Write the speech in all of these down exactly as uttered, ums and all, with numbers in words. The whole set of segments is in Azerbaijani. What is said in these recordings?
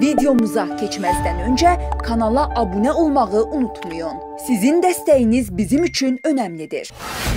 Videomuza keçməzdən öncə kanala abunə olmağı unutmayın. Sizin dəstəyiniz bizim üçün önəmlidir.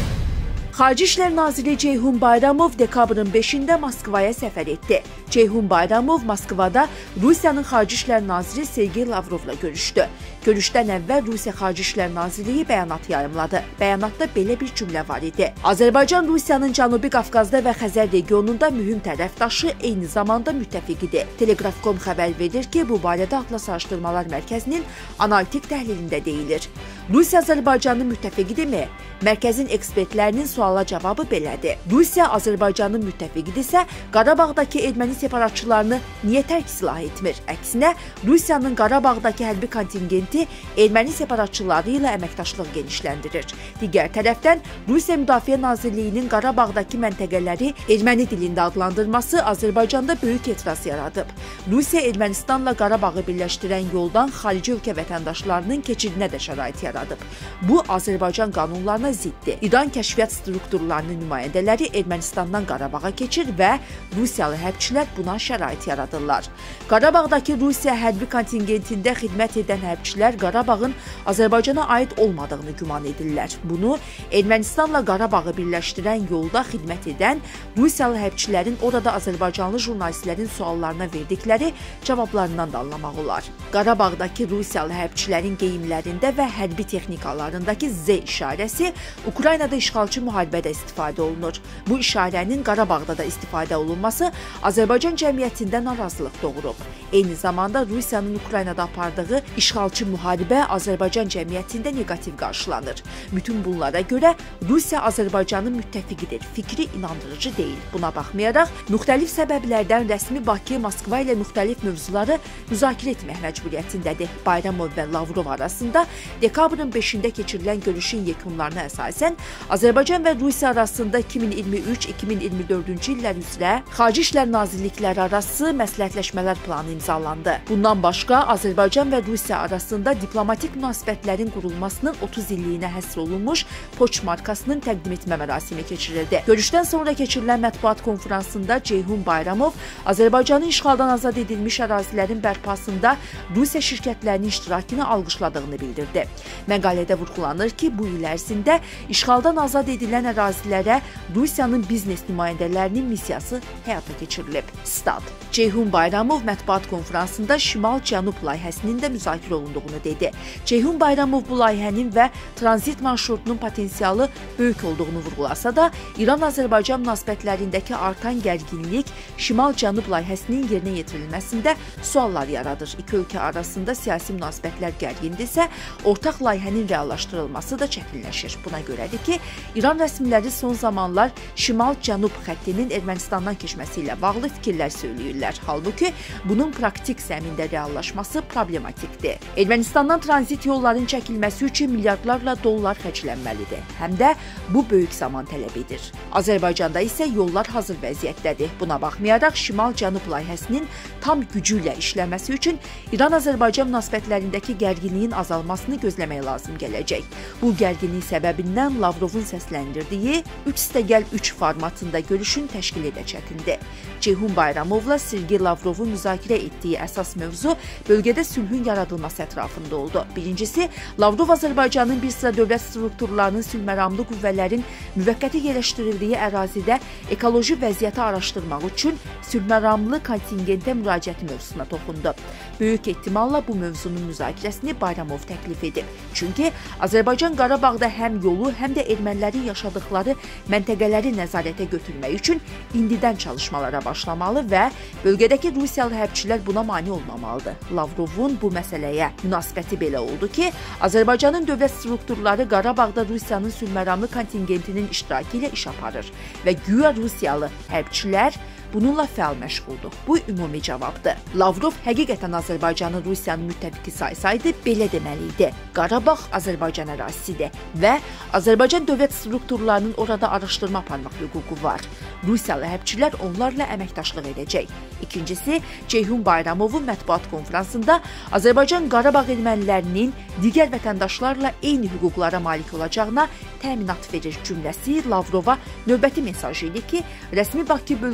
Xarici İşlər Naziri Ceyhun Bayramov dekabrın beşində Moskvaya səfər etdi. Ceyhun Bayramov Moskvada Rusiyanın Xarici İşlər Naziri Sergey Lavrovla görüşdü. Görüşdən əvvəl Rusiya Xarici İşlər Nazirliyi bəyanat yayımladı. Bəyanatda belə bir cümlə var idi. Azərbaycan Rusiyanın Cənubi Qafqazda və Xəzər regionunda mühüm tərəfdaşı, eyni zamanda müttəfiqidir. Telegraf.com xəbər verir ki, bu barədə Atlas Araşdırmalar Mərkəzinin analitik təhlilində deyilir. Rusiya Azərbaycanın müttəfiqidirmi? Mərkəzin ekspertlərinin suala cavabı belədir. Rusiya Azərbaycanın müttəfiqidirsə, Qarabağdakı erməni separatçılarını niyə tərk silah etmir? Əksinə, Rusiyanın Qarabağdakı hərbi kontingenti erməni separatçıları ilə əməkdaşlıq genişləndirir. Digər tərəfdən, Rusiya Müdafiə Nazirliyinin Qarabağdakı məntəqələri erməni dilində adlandırması Azərbaycanda böyük etiraz yaradıb. Rusiya Ermənistanla Qarabağı birləşdirən yoldan xarici ölkə vətəndaşlarının keçidinə də şərait yaradıb. Bu, Azərbaycan qanunlarına ziddir. İran kəşfiyyat strukturlarının nümayəndələri Ermənistandan Qarabağa keçir və Rusiyalı hərbçilər buna şərait yaradırlar. Qarabağdakı Rusiya hərbi kontingentində xidmət edən hərbçilər Qarabağın Azərbaycana aid olmadığını güman edirlər. Bunu Ermənistanla Qarabağı birləşdirən yolda xidmət edən Rusiyalı hərbçilərin orada Azərbaycanlı jurnalistlərin suallarına verdikləri cavablarından da anlamaq olar. Qarabağdakı Rusiyalı hərbçilərin geyimlərində və hərbi texnikalarındakı Z işarəsi Ukraynada işğalçı müharibədə istifadə olunur. Bu işarənin Qarabağda da istifadə olunması Azərbaycan cəmiyyətində narazılıq doğurub. Eyni zamanda Rusiyanın Ukraynada apardığı işğalçı müharibə Azərbaycan cəmiyyətində negativ qarşılanır. Bütün bunlara görə Rusiya Azərbaycanın müttəfiqidir. Fikri inandırıcı deyil. Buna baxmayaraq, müxtəlif səbəblərdən rəsmi Bakı, Moskva ilə müxtəlif mövzuları müzakirə etmək məcburiyyətindədir. Bayramov və Lavrov arasında dekabrın beşində keçirilən görüşün yekunlarına əsasən Azərbaycan və Rusiya arasında iki min iyirmi üç iki min iyirmi dördüncü illər üzrə Xarici İşlər Nazirlikləri arası məsləhətləşmələr planı imzalandı. Bundan başqa, Azərbaycan və Rusiya arasında diplomatik münasibətlərin qurulmasının otuz illiyinə həsr olunmuş poçt markasının təqdim etmə mərasimi keçirildi. Görüşdən sonra keçirilən mətbuat konfransında Ceyhun Bayramov Azərbaycanın işğaldan azad edilmiş ərazilərin bərpasında Rusiya şirkətlərinin iştirakını alqışladığını bildirdi. Məqalədə vurğulanır ki, bu il ərzində işğaldan azad edilən ərazilərə Rusiyanın biznes nümayəndələrinin missiyası həyata keçirilib. Stat. Ceyhun Bayramov mətbuat konfransında Şimal-Cənub layihəsinin də müzakirə olunduğunu dedi. Ceyhun Bayramov bu layihənin və tranzit marşrutunun potensialı böyük olduğunu vurğulasa da, İran-Azərbaycan münasibətlərindəki artan gərginlik Şimal-Cənub layihəsinin yerinə yetirilməsində suallar yaradır. İki ölkə arasında siyasi münasibətlər gərgindirsə, ortaq layihənin reallaşdırılması da çətinləşir. Buna görədir ki, İran rəsmiləri son zamanlar Şimal-Cənub xəttinin Ermənistandan keçməsi ilə bağlı fikirlər söyləyirlər. Halbuki, bunun praktik zəmində reallaşması problematikdir. Ermənistandan tranzit yolların çəkilməsi üçün milyardlarla dollar xərclənməlidir. Həm də bu böyük zaman tələb edir. Azərbaycanda isə yollar hazır vəziyyətdədir. Buna baxmayaraq, Şimal-Cənub layihəsinin tam gücü ilə işləməsi üçün İran-Azərbaycan münasibətlərindəki gərginliyin azalmasını gözləmək lazım gələcək. Bu gərginlik səbəbindən Lavrovun səsləndirdiyi üç üstəgəl üç formatında görüşün təşkil edə çətindir. Ceyhun Bayramovla Sergey Lavrovun müzakirə etdiyi əsas mövzu bölgədə sülhün yaradılması ətrafında oldu. Birincisi, Lavrov Azərbaycanın bir sıra dövlət strukturlarının sülhməramlı qüvvələrin müvəqqəti yerləşdirildiyi ərazidə ekoloji vəziyyəti araşdırmaq üçün sülhməramlı kontingentə müraciəti mövzusuna toxundu. Böyük ehtimalla bu mövzunun müzakirəsini Bayramov təklif edib. Çünki Azərbaycan Qarabağda həm yolu, həm də ermənilərin yaşadıkları məntəqələri nəzarətə götürmək üçün indidən çalışmalara başlamalı və bölgədəki Rusiyalı hərbçilər buna mane olmamalıdır. Lavrovun bu məsələyə münasibəti belə oldu ki, Azərbaycanın dövlət strukturları Qarabağda Rusiyanın sülhməramlı kontingentinin iştirakı ilə iş aparır və güya Rusiyalı hərbçilər bununla fəal məşğuldur. Bu ümumi cavabdır. Lavrov həqiqətən Azərbaycanı Rusiyanın müttəfiqi saysaydı, belə deməli idi. Qarabağ Azərbaycan ərazisidir və Azərbaycan dövlət strukturlarının orada araşdırma aparmaq hüququ var. Rusiyalı hərbçilər onlarla əməkdaşlıq edəcək. İkincisi, Ceyhun Bayramovun mətbuat konfransında Azərbaycan Qarabağ ermənilərinin digər vətəndaşlarla eyni hüquqlara malik olacağına təminat verir cümləsi Lavrova növbəti mesajı idi ki, rəsmi Bakı bölgəyə heç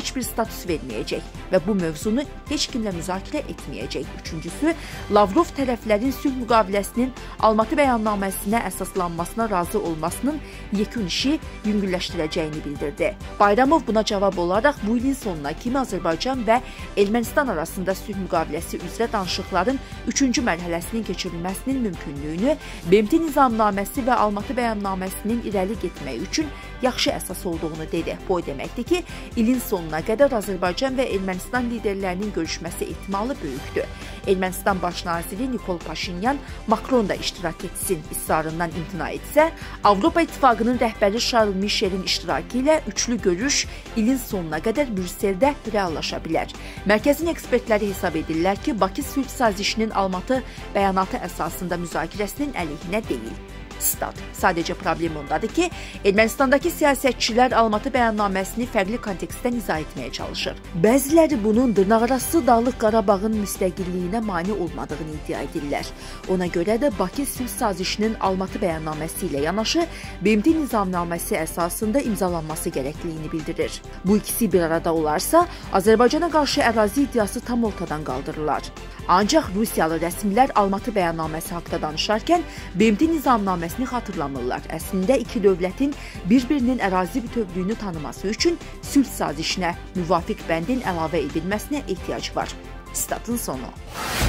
heç bir status verməyəcək və bu mövzunu heç kimlə müzakirə etməyəcək. Üçüncüsü, Lavrov tərəflərin sülh müqaviləsinin Almatı bəyannaməsinə əsaslanmasına razı olmasının yekun işi yüngülləşdirəcəyini bildirdi. Bayramov buna cavab olaraq bu ilin sonuna kimi Azərbaycan və Ermənistan arasında sülh müqaviləsi üzrə danışıqların üçüncü mərhələsinin keçirilməsinin mümkünlüyünü, B M T nizamnaməsi və Almatı bəyannaməsinin irəli getməyi üçün yaxşı əsas olduğunu dedi. Bu o deməkdir ki, ilin sonuna qədər Azərbaycan və Ermənistan liderlərinin görüşməsi ehtimalı böyükdür. Ermənistan baş naziri Nikol Paşinyan Makron da iştirak etsin israrından imtina etsə, Avropa İttifaqının rəhbəri Charles Michelin iştirakı ilə üçlü görüş ilin sonuna qədər Brüsseldə reallaşa bilər. Mərkəzin ekspertləri hesab edirlər ki, Bakı sülh sazişinin Almatı bəyanatı əsasında müzakirəsinin əleyhinə deyil. Stat. Sadəcə problem ondadır ki, Ermənistandakı siyasətçilər Almatı bəyannaməsini fərqli kontekstdən izah etməyə çalışır. Bəziləri bunun dırnaqarası Dağlıq Qarabağın müstəqilliyinə mane olmadığını iddia edirlər. Ona görə də Bakı sülh sazişinin Almatı bəyannaməsi ilə yanaşı B M T nizamnaməsi əsasında imzalanması gərəkliyini bildirir. Bu ikisi bir arada olarsa, Azərbaycana qarşı ərazi iddiası tam ortadan qaldırılar. Ancaq Rusiyalı rəsmilər Almatı bəyannaməsi haqda danışarkən B M T nizamnaməsini xatırlamırlar. Əslində iki dövlətin bir-birinin ərazi bütövlüyünü tanıması üçün sülh sazişinə müvafiq bəndin əlavə edilməsinə ehtiyac var. Statın sonu.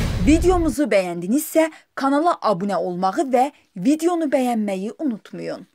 Videomuzu bəyəndinizsə kanala abunə olmağı və videonu bəyənməyi unutmayın.